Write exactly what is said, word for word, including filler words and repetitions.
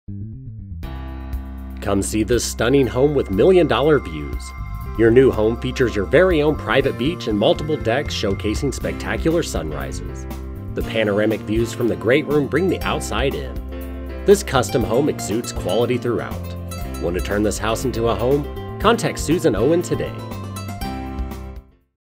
Come see this stunning home with million dollar views. Your new home features your very own private beach and multiple decks showcasing spectacular sunrises. The panoramic views from the great room bring the outside in. This custom home exudes quality throughout. Want to turn this house into a home? Contact Susan Owen today.